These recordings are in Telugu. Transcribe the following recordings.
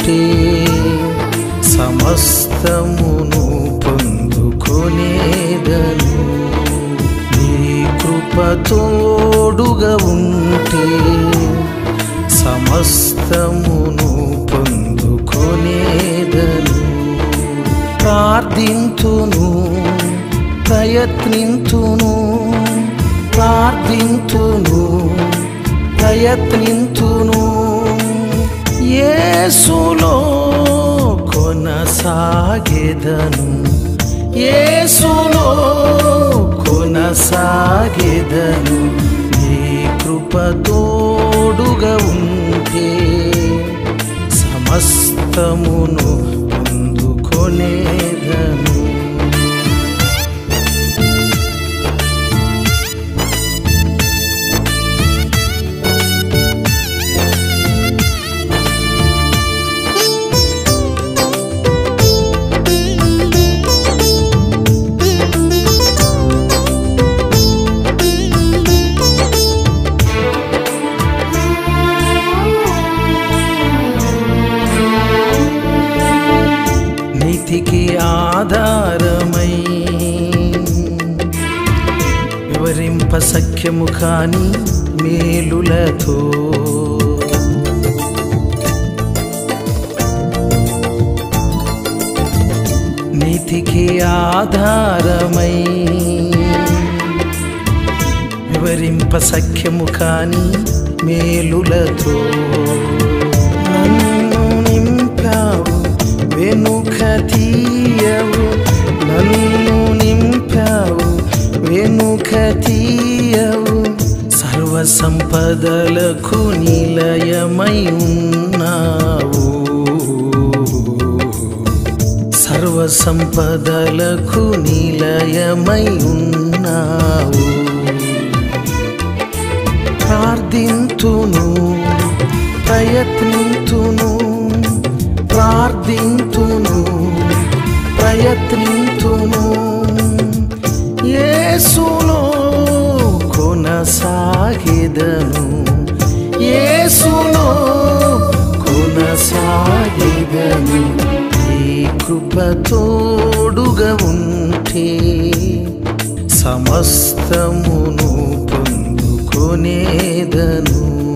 ఉంటే సమస్తమును పొందుకొనేదను. నీ కృప తోడుగా ఉంటే సమస్తమును పొందుకొనేదను. ప్రార్థింతును, ప్రయత్నింతును, ప్రార్థింతును, ప్రయత్నింతును, యేసులో కొనసాగెదను, యేసులో కొనసాగెదను. నీ కృప తోడుగా ఉంటే సమస్తమును పొందుకొనేదను. నీతికి ఆధారమై వివరింప సఖ్యము కాని మేలులతో నీతికి ఆధారమై వివరింప సఖ్యము కాని మేలులతో నన్ను నింపావు, వెనుక తీయవు, నన్ను నింపావు, వెనుక తీయవు. సర్వ సంపదలకు నిలయమై ఉన్నావు, సర్వ సంపదలకు నిలయమై ఉన్నావు. ప్రార్థింతును, ప్రయత్నింతును, ప్రార్థింతును, ప్రయత్నింతును, యేసులో కొనసాగెదను, యేసులో కొనసాగెదను. నీ కృప తోడుగా ఉంటే సమస్తమును పొందుకొనేదను.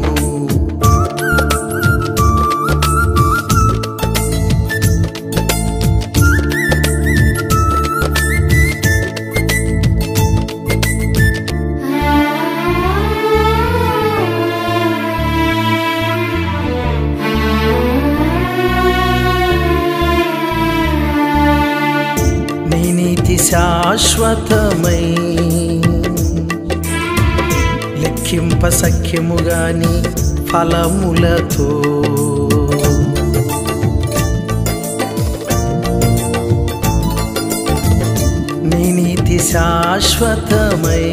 నీ నీతి శాశ్వతమై లెక్కింప సఖ్యము గాని ఫలములతో నీ నీతి శాశ్వతమై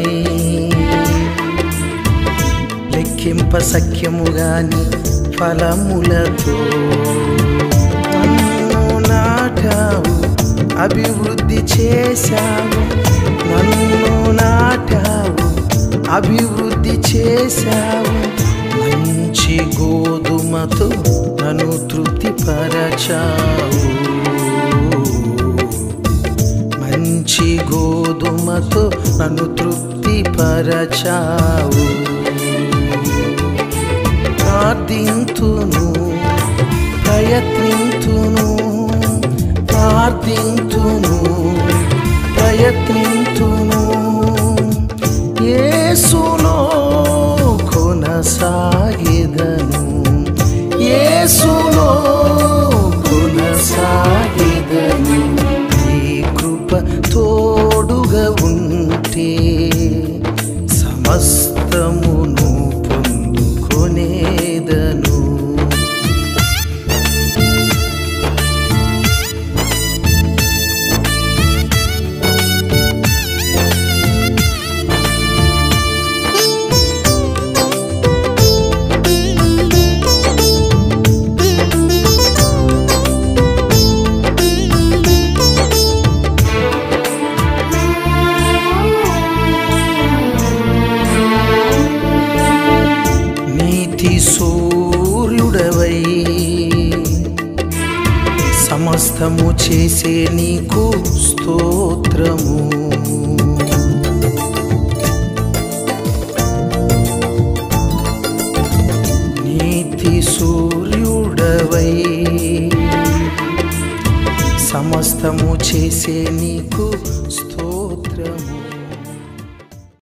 లెక్కింప సఖ్యము గాని ఫలములతో నన్ను నాటావు, అభివృద్ధి చేశావు, నన్ను నాటావు, అభివృద్ధి చేశావు. మంచి గోధుమతో నన్ను తృప్తిపరచావు, మంచి గోధుమతో నన్ను తృప్తిపరచావు. ప్రార్థింతును, ప్రయత్నింతును, ప్రార్థింతును, ప్రయత్నింతును, యేసులో కొనసాగెదను, యేసులో కొనసాగెదను. నీ కృప తోడుగా ఉంటే సమస్తమును పొందుకొనేదను. సమస్తము చేసే నీకు స్తోత్రము. నీతి సూర్యుడవై సమస్తము చేసే నీకు